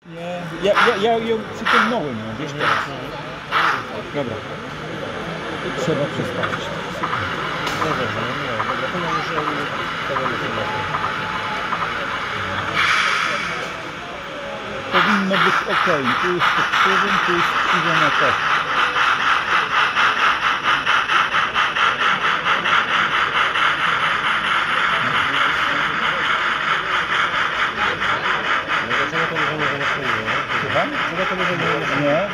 Nie, ja ją przyciągnąłem, wiesz teraz. Dobra. Trzeba przestawić. Dobra, to mam już powinno być ok. Tu jest pod krzywym, tu jest krzywiona tak. Czego to możemy zobaczyć? Słucham? Czego to możemy zobaczyć? Nie.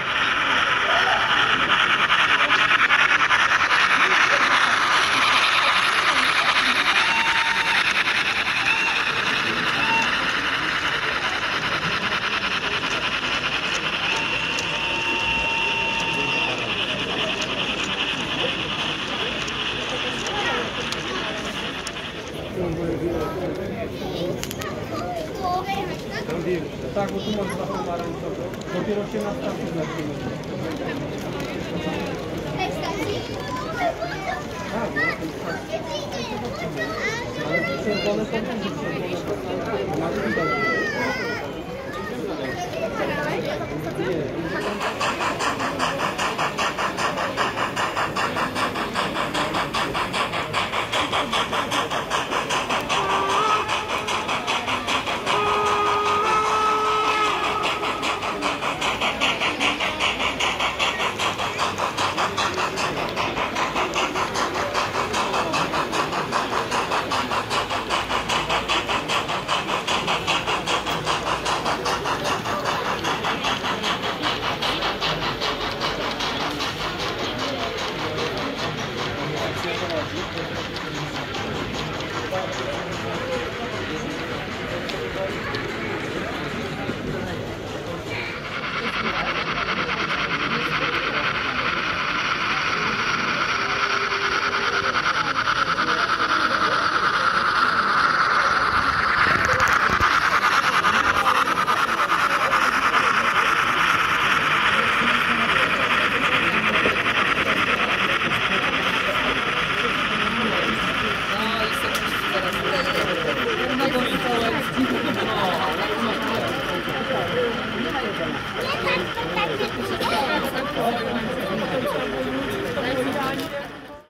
Tak, bo tu masz za pomarańczowe. Dopiero się nastawi na tym. Tak, no to jest tak. Ale czerwone są czerwone.